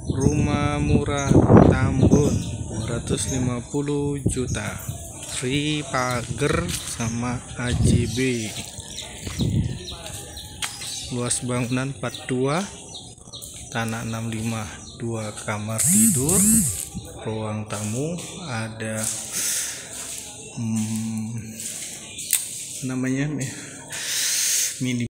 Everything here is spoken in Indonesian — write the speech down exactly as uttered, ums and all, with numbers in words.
Rumah murah Tambun dua ratus lima puluh juta, free pagar sama A J B. Luas bangunan empat puluh dua, tanah enam puluh lima, dua kamar tidur, ruang tamu, ada hmm, namanya mini